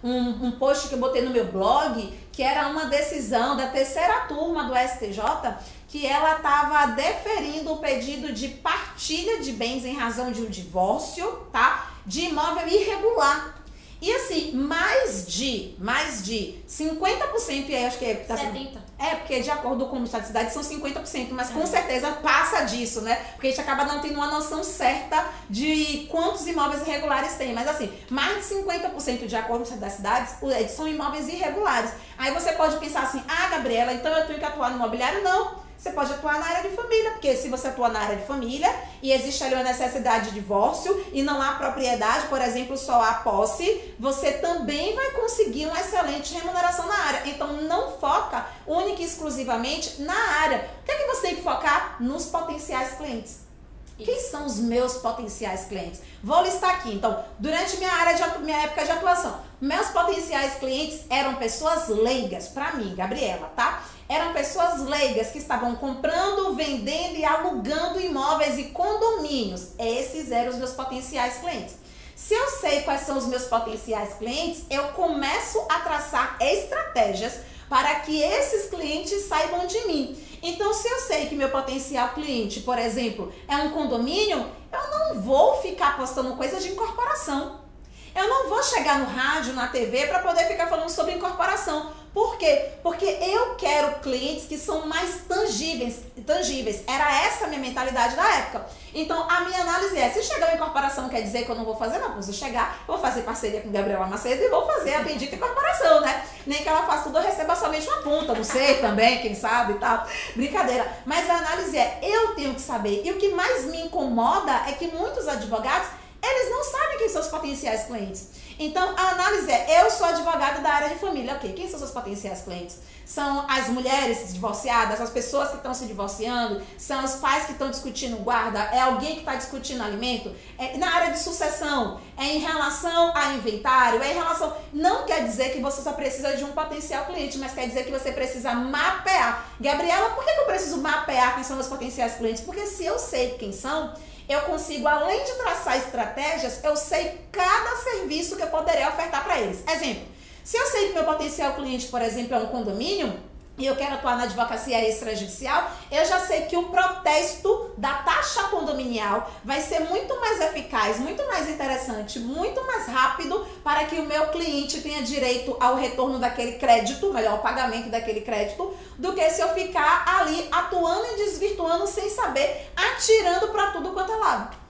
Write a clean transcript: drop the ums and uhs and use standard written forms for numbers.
um post que eu botei no meu blog, que era uma decisão da terceira turma do STJ, que ela estava deferindo o pedido de partilha de bens em razão de um divórcio, tá? De imóvel irregular. E assim, mais de 50%, e aí acho que é... 70%. Porque de acordo com o estado de cidade são 50%, mas com certeza passa disso, né? Porque a gente acaba não tendo uma noção certa de quantos imóveis irregulares tem. Mas assim, mais de 50% de acordo com o estado das cidades são imóveis irregulares. Aí você pode pensar assim, Gabriela, então eu tenho que atuar no imobiliário? Não. Você pode atuar na área de família, porque se você atua na área de família e existe ali uma necessidade de divórcio e não há propriedade, por exemplo, só há posse, você também vai conseguir uma excelente remuneração na área. Então não foca única e exclusivamente na área. O que é que você tem que focar? Nos potenciais clientes. Quem são os meus potenciais clientes? Vou listar aqui. Então, durante minha época de atuação, meus potenciais clientes eram pessoas leigas, para mim, Gabriela, tá? Eram pessoas leigas que estavam comprando, vendendo e alugando imóveis e condomínios. Esses eram os meus potenciais clientes. Se eu sei quais são os meus potenciais clientes, eu começo a traçar estratégias para que esses clientes saibam de mim. Então, se eu sei que meu potencial cliente, por exemplo, é um condomínio, eu não vou ficar postando coisa de incorporação. Eu não vou chegar no rádio, na TV, para poder ficar falando sobre incorporação. Por quê? Porque eu quero clientes que são mais tangíveis. Era essa a minha mentalidade da época. Então, a minha análise é, se chegar uma incorporação, quer dizer que eu não vou fazer? Não, se chegar, eu vou fazer parceria com Gabriela Macedo e vou fazer a bendita incorporação, né? Nem que ela faça tudo, eu receba somente uma punta, não sei também, quem sabe e tal. Brincadeira. Mas a análise é, eu tenho que saber. E o que mais me incomoda é que muitos advogados, eles não sabem quem são os potenciais clientes. Então, a análise é, eu sou advogada da área de família. Ok, quem são os seus potenciais clientes? São as mulheres divorciadas, as pessoas que estão se divorciando, são os pais que estão discutindo guarda, é alguém que está discutindo alimento, na área de sucessão, é em relação a inventário, é em relação... Não quer dizer que você só precisa de um potencial cliente, mas quer dizer que você precisa mapear. Gabriela, por que eu preciso mapear quem são meus potenciais clientes? Porque se eu sei quem são, eu consigo, além de traçar estratégias, eu sei cada serviço que eu poderia ofertar para eles. Exemplo, se eu sei que meu potencial cliente, por exemplo, é um condomínio, e eu quero atuar na advocacia extrajudicial, eu já sei que o protesto da taxa condominial vai ser muito mais eficaz, muito mais interessante, muito mais rápido para que o meu cliente tenha direito ao retorno daquele crédito, melhor, o pagamento daquele crédito, do que se eu ficar ali atuando e desvirtuando sem saber, atirando para tudo quanto é lado.